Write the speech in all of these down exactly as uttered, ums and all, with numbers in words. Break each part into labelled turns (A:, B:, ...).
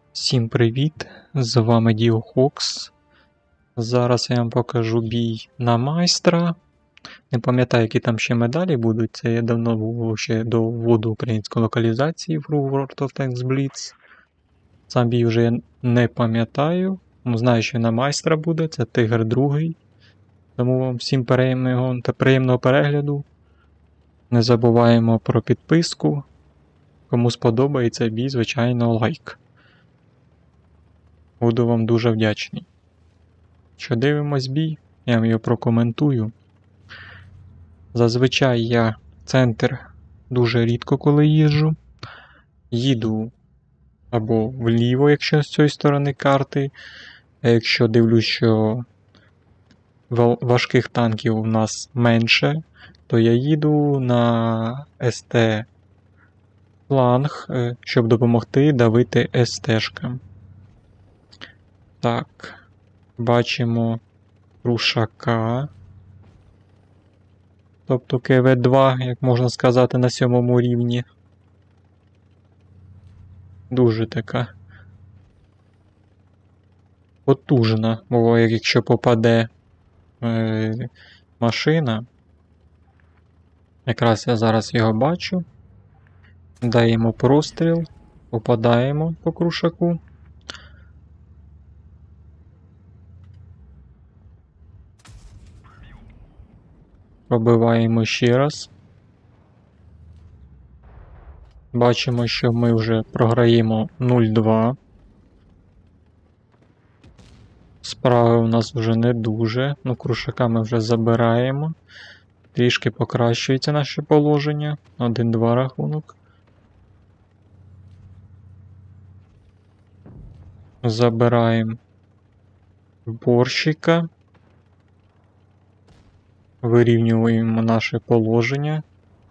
A: Всім привіт! З вами DioHox. Зараз я вам покажу бій на майстра. Не пам'ятаю, які там ще медалі будуть. Це я давно був ще до вводу української локалізації в гру World of Tanks Blitz. Сам бій вже я не пам'ятаю. Знаю, що на майстра буде, це Тигр другий. Тому вам всім приємного та приємного перегляду. Не забуваємо про підписку. Кому сподобається бій, звичайно, лайк. Буду вам дуже вдячний. Що дивимось бій, я вам його прокоментую. Зазвичай я в центр дуже рідко коли їжджу. Їду або вліво, якщо з цієї сторони карти. А якщо дивлюсь, що важких танків у нас менше, то я їду на ес те фланг, щоб допомогти давити ес те-шкам. Так, бачимо Рушака, тобто ке ве два, як можна сказати, на сьомому рівні. Дуже така потужна, бо якщо попаде е, машина, якраз я зараз його бачу, даємо простріл, попадаємо по Крушаку. Пробиваємо ще раз. Бачимо, що ми вже програємо нуль-два. Справи у нас вже не дуже. Ну, Крушака ми вже забираємо. Трішки покращується наше положення. один-два рахунок. Забираємо борщика. Вирівнюємо наше положення.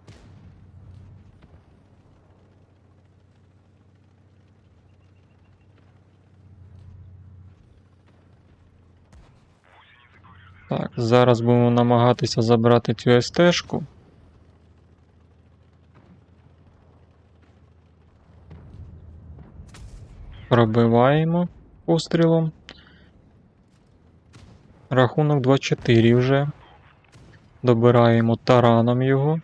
A: Так, зараз будемо намагатися забрати цю ес те-шку. Пробиваємо пострілом. Рахунок два-чотири вже. Добираємо тараном його.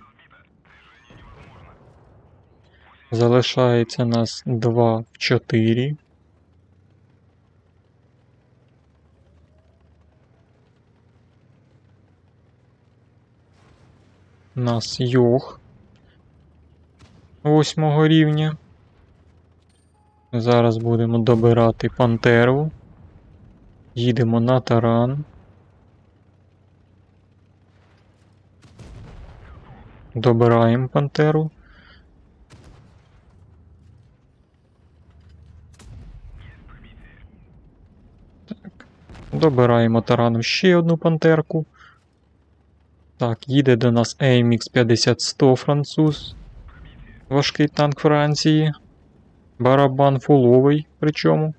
A: Залишається нас два в чотири. У нас Йох восьмого рівня. Зараз будемо добирати Пантеру. Їдемо на таран. Добираємо Пантеру. Так. Добираємо тараном ще одну Пантерку. Так, їде до нас ей ем ікс п'ятдесят сто француз. Важкий танк Франції. Барабан фуловий причому.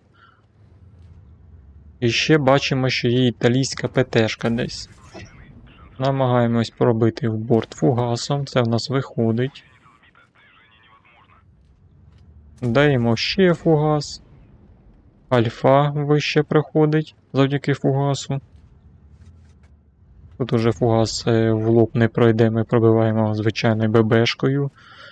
A: І ще бачимо, що є італійська пе те-шка десь. Намагаємось пробити в борт фугасом, це в нас виходить. Даємо ще фугас. Альфа вище приходить завдяки фугасу. Тут уже фугас в лоб не пройде, ми пробиваємо звичайною бе бешкою.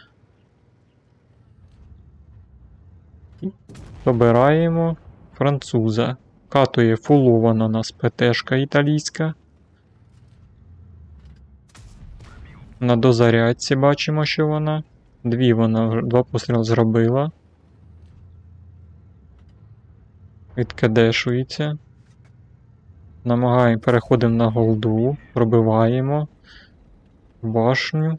A: Добираємо француза. Катує фулована нас пе те-шка італійська. На дозарядці бачимо, що вона. Дві вона, два постріли зробила. Відкадешується. Намагаємо, переходимо на голду. Пробиваємо. Башню.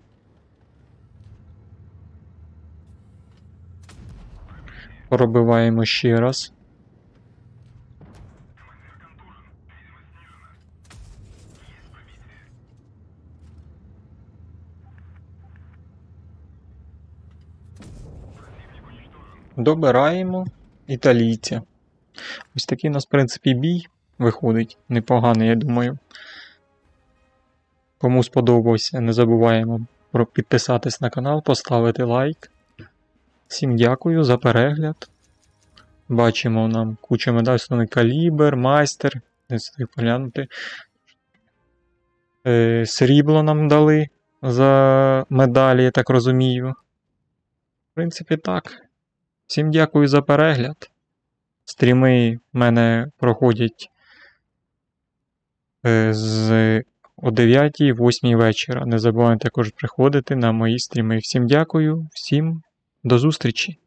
A: Пробиваємо ще раз. Добираємо італійця. Ось такий у нас, в принципі, бій виходить. Непоганий, я думаю. Кому сподобався, не забуваємо про підписатись на канал, поставити лайк. Всім дякую за перегляд. Бачимо нам куча медалей, основний калібр, майстер. Не встиг поглянути. Е, срібло нам дали за медалі, я так розумію. В принципі, так. Всім дякую за перегляд. Стріми в мене проходять е, з о дев'ятій-восьмій вечора. Не забувайте також приходити на мої стріми. Всім дякую, всім до зустрічі!